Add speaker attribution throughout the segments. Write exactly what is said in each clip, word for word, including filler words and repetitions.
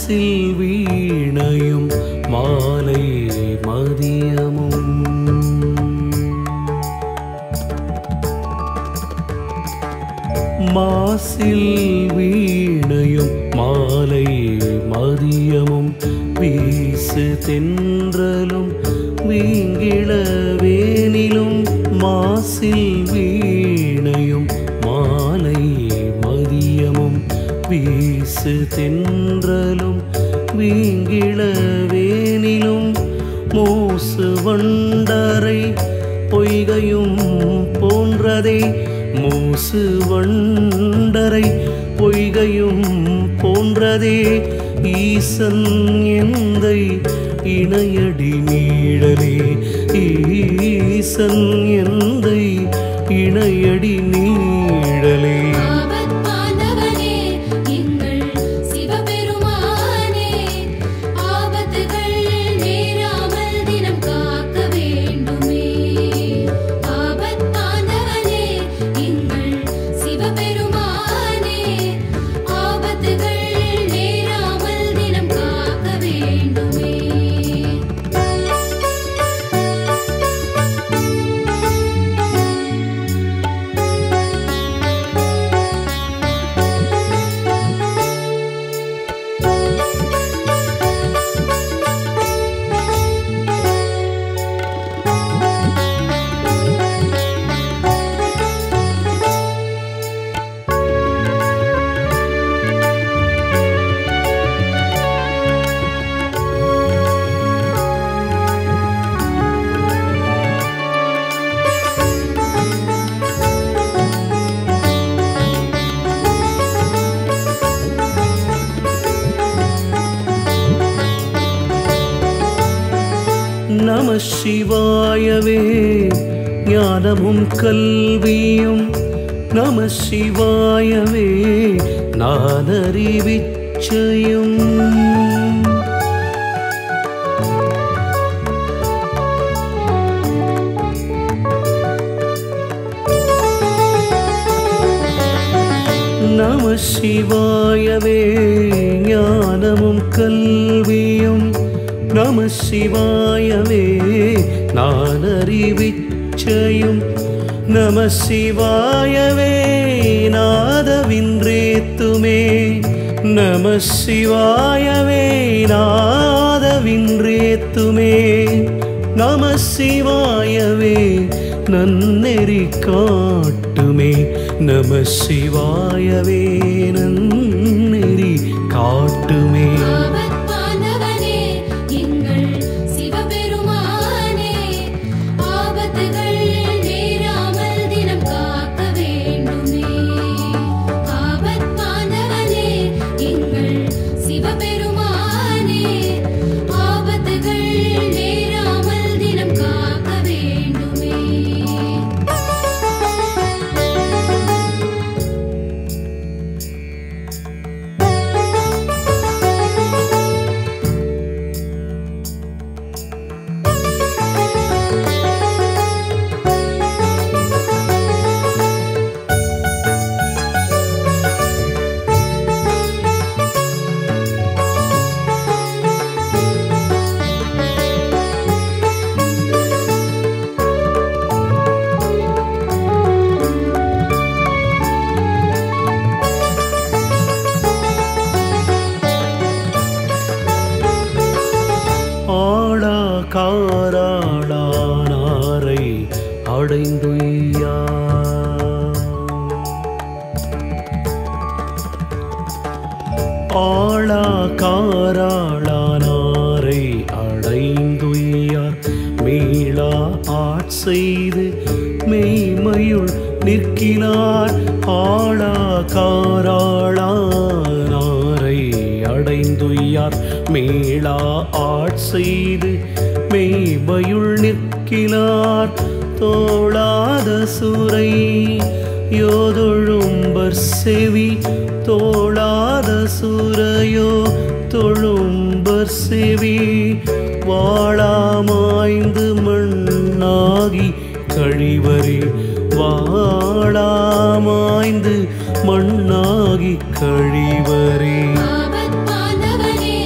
Speaker 1: மாசில் வீணையும் மாலை மதியமும் மாசில் வீணையும் மாலை மதியமும் வீசு தென்றலும் வீங்கிளவேனிலும் மாசில் வீணையும் மாலை மதியமும் வீசு தென்றலும் வீங்கிளவேனிலும் மூசு வண்டரை பொய்கையும் போன்றதே மூசு வண்டரை பொய்கையும் போன்றதே ஈசன் எந்தை இணையடி நீழலே ஈசன் எந்தை இணையடி நீழலே நம சிவாயவே ஞானமும் கல்வியும் நம சிவாயவே நானறிவிச்சையும் நம சிவாயவே ஞானமும் கல்வியும் நம சிவாயவே நானறிவிச்சையும் நம சிவாயவே நாதவின்றேத்துமே நம சிவாயவே நாதவின்றேத்துமே நம சிவாயவே நன்னெறி காட்டுமே நம சிவாயவே நன்னெறி காட்டுமே காராளானாரை அடைந்துய்யா ஆளா காராளானாரை அடைந்துய்யார் மீளா ஆட்செய்து மெய்மையுள் நிற்கிறார் ஆளா காராளானாரை அடைந்துய்யார் மீளா ஆட்செய்து மெய்மையுள் நிற்கிறார் தோளாத சுரை யோதொழும்பர் செவி தோளாத சுரையோ தொழும்பர் செவி வாழாமாய்ந்து மண்ணாகி கழிவரே வாழாமாய்ந்து மண்ணாகி கழிவரே
Speaker 2: ஆபத்பாந்தவனே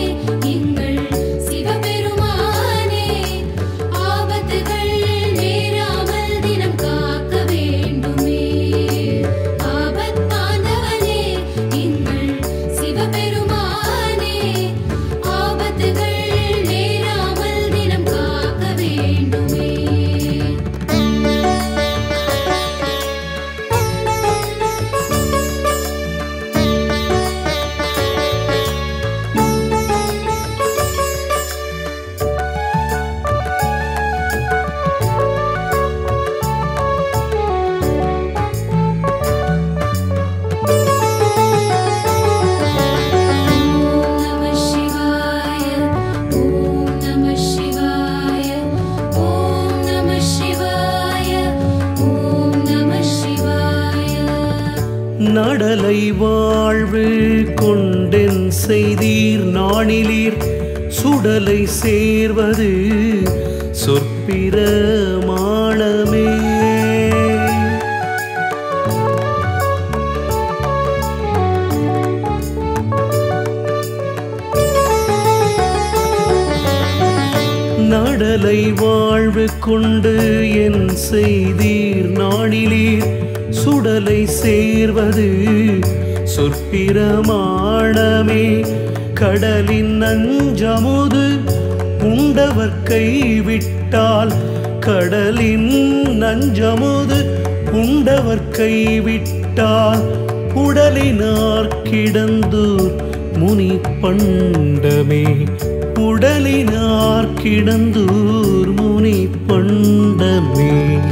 Speaker 1: நடலை வாழ்வு கொண்டென் செய்தீர் நாணிலீர் சுடலை சேர்வது சொற்பிரமாணமே. நடலை வாழ்வு கொண்டு என் செய்தீர் நாணிலீர் சுடலை சேர்வது சொற்பிரமாணமே. கடலின் நஞ்சமுது உண்டவர் கைவிட்டால் கடலின் நஞ்சமுது உண்டவர் கைவிட்டால் உடலினார் கிடந்தூர் முனி பண்டமே. உடலினார் கிடந்தூர் முனி பண்டமே.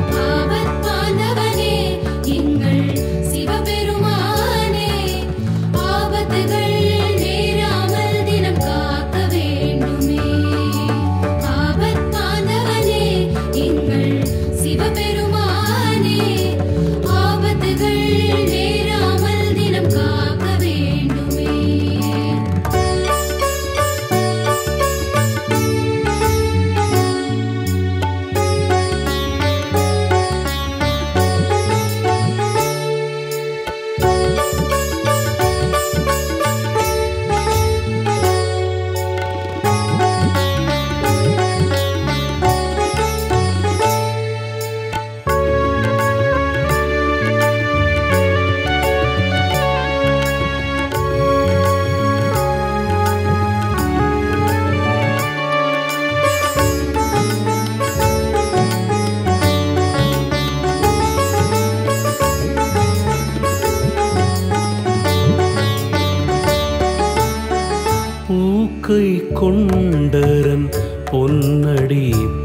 Speaker 1: பூக்கை கொண்டரன் பொன்னடி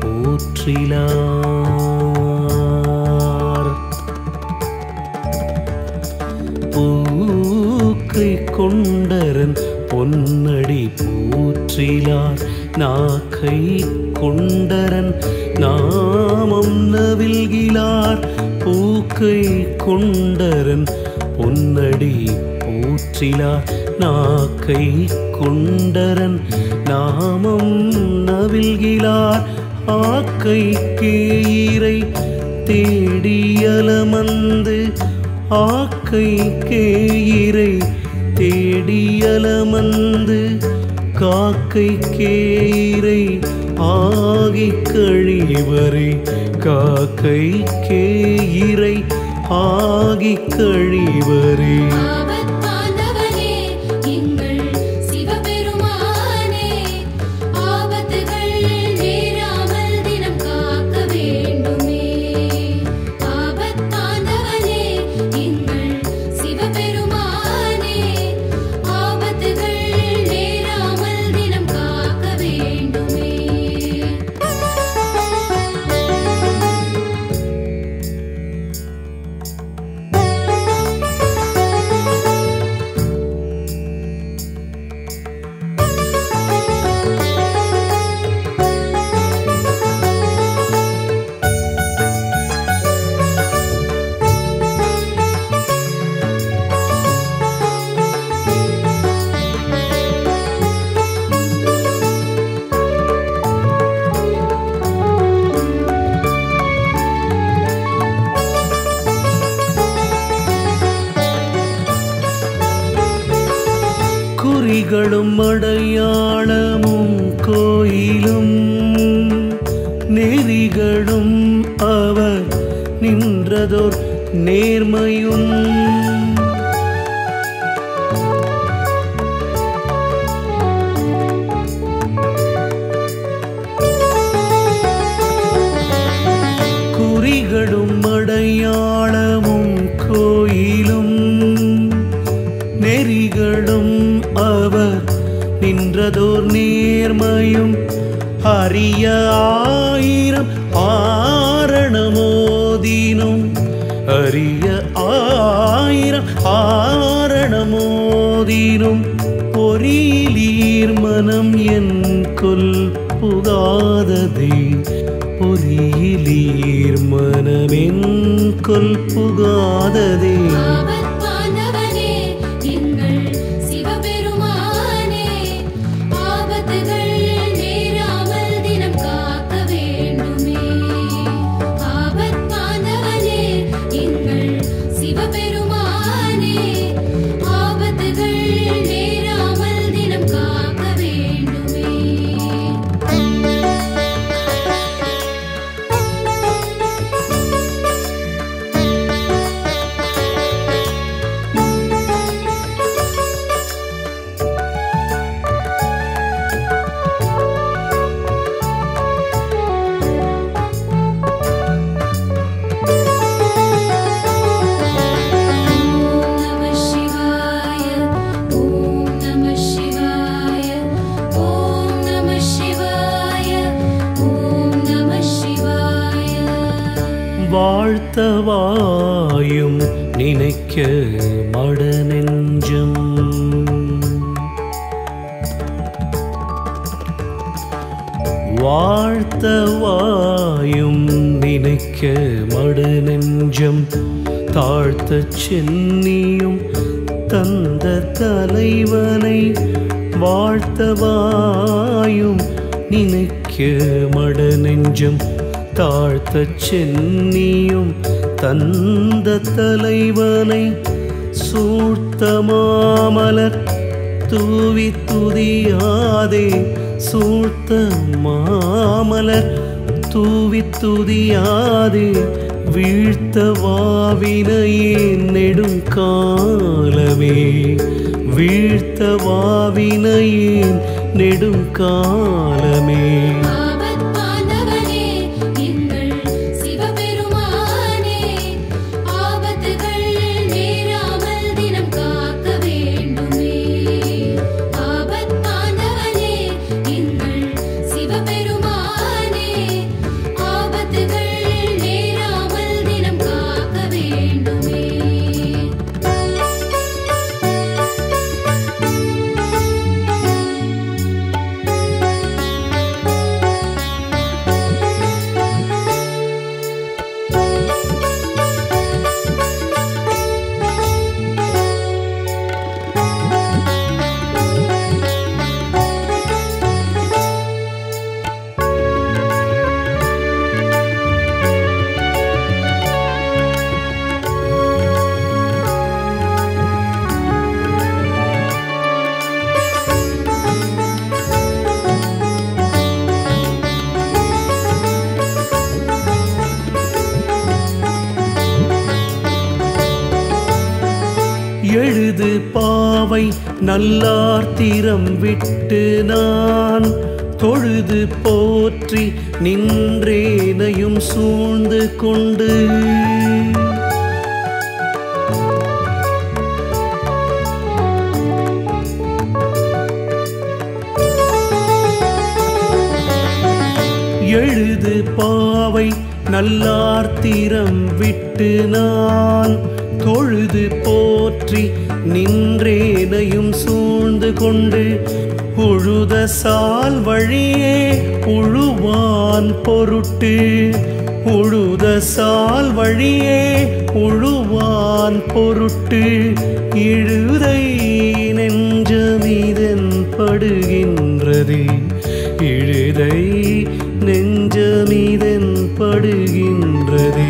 Speaker 1: போற்றிலார். பூக்கை கொண்டரன் பொன்னடி போற்றிலார். நாக்கை கொண்டரன் நாமம் நவில்கிலார். பூக்கை கொண்டரன் பொன்னடி போற்றிலார். நாக்கை கொண்டரன் நாமம் நவில்கிலார். ஆக்கை கேயிரை தேடியலமந்து ஆக்கை கேயிரை தேடியலமந்து காக்கை கேயிரை ஆகி கழிவரே. காக்கை கேயிரை ஆகி கழிவரே. குறிகளும் அடையாளமும் கோயிலும் நெறிகளும் அவர் நின்றதோர் நேர்மையும். குறிகளும் அடையாளமும் கோயிலும் நெறிகளும் அவர் நின்றதோர் நேர்மையும். அரிய ஆயிரம் ஆரணமோதினும் அரிய ஆயிரம் ஆரணமோதினும் பொறியிலீர் மனம் என் கொல் புகாததே. பொறியிலீர் மனமென் கொல் புகாததே.
Speaker 2: ஆபத் பாண்டவனே
Speaker 1: வாழ்த்தவாயும் நினைக்க மட நெஞ்சம். வாழ்த்தவாயும் நினைக்க மட நெஞ்சம். தாழ்த்த சென்னியும் தந்த தலைவனை வாழ்த்தவாயும் நினைக்க மட நெஞ்சம். தாழ்த்த சென்னியும் தந்த தலைவனை சூழ்த்த மாமலர் தூவி துதியாதே. சூழ்த்த மாமலர் தூவி துதியாதே. வீழ்த்த வாவினையே நெடுங்காலமே. வீழ்த்த வாவினையே நெடுங்காலமே. எழுது பாவை நல்லார்த்திரம் விட்டு நான் தொழுது போற்றி நின்றேனையும் சூழ்ந்து கொண்டு. எழுது பாவை நல்லார்த்திரம் விட்டு நான் தொழுது போற்றி நின்றேனையும் சூழ்ந்து கொண்டு. உழுத சால் வழியே உழுவான் பொருட்டு. உழுத சால் வழியே உழுவான் பொருட்டு. இழுதை நெஞ்சமீதன் படுகின்றதே. இழுதை நெஞ்சமீதன் படுகின்றதே.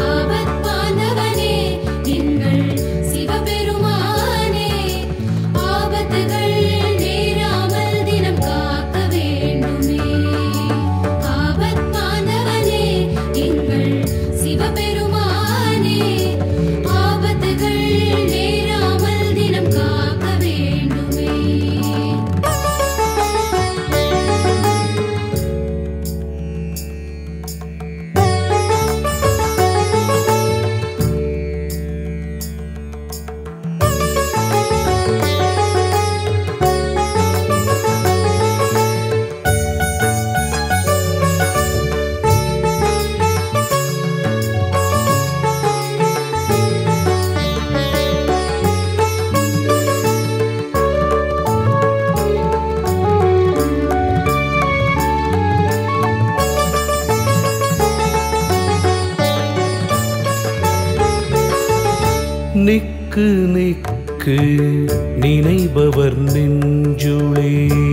Speaker 1: நிக்கு நிக்கு நினைபவர் நெஞ்சுளே.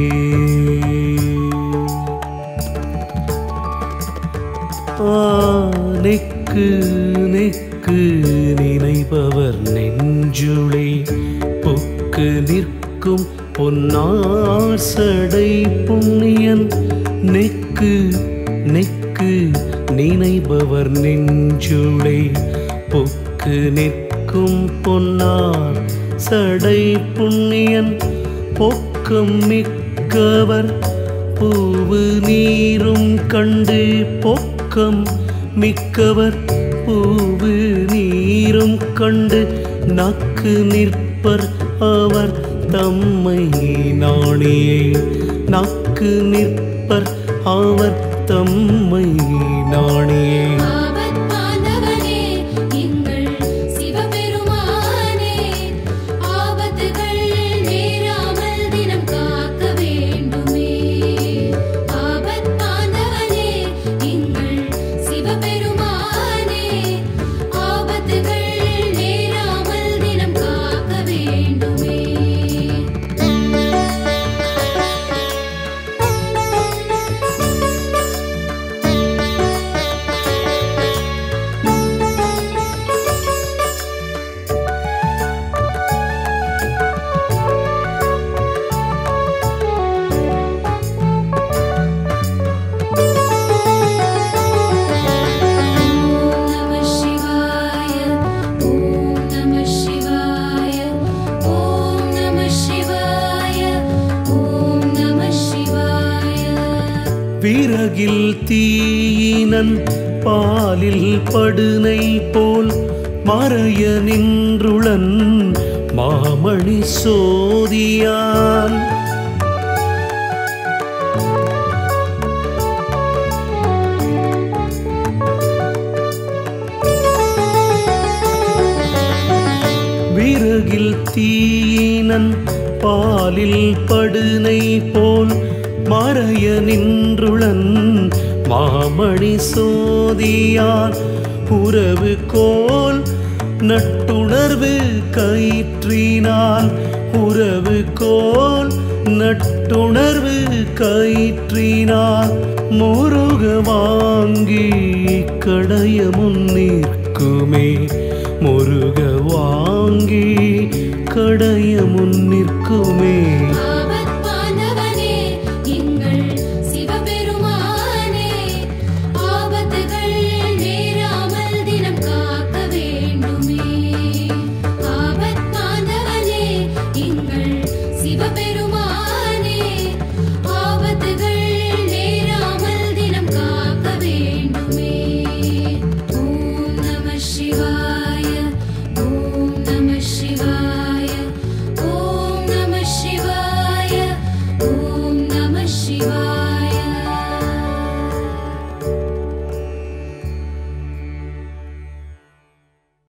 Speaker 1: ஆ நிக்கு நிக்கு நினைபவர் நெஞ்சுளே. புக்கு நிற்கும் பொன்னார் சடை புண்ணியன். நிக்கு நிக்கு நினைபவர் நெஞ்சுளே. புக்கு நிற்கும் பொன்னார் சடை புண்ணியன். பொக்கம் மிக்கவர் பூவு நீரும் கண்டு. பொக்கம் மிக்கவர் பூவு நீரும் கண்டு. நக்கு நிற்பர் அவர் தம்மை நாணியே. நக்கு நிற்பர் அவர் தம்மை நாணியே.
Speaker 2: ஆபத் பாந்தவனே
Speaker 1: விறகில் தீயினன் பாலில் படுனை போல் மறைய நின்றுளன் மாமணி சோதியான். விறகில் தீயினன் பாலில் படுனை போல் மறைய நின்றுளன் மாமணி சோதியான். உறவு கோல் நட்டுணர்வு கயிற்றினால் உறவு கோல் நட்டுணர்வு கயிற்றினால் முருக வாங்கி கடைய முன்னிற்குமே முருக வாங்கி கடைய முன்னிற்குமே.